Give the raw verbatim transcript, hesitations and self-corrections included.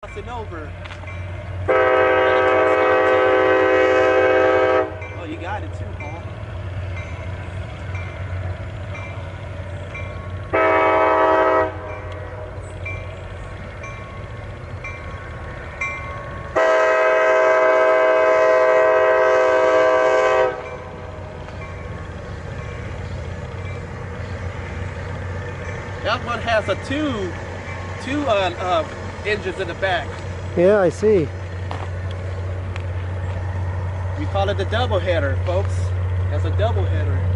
Crossing over. Oh, you got it too, Paul. That one has a two, two uh, uh, engines in the back. Yeah, I see. We call it the double header, folks. That's a double header.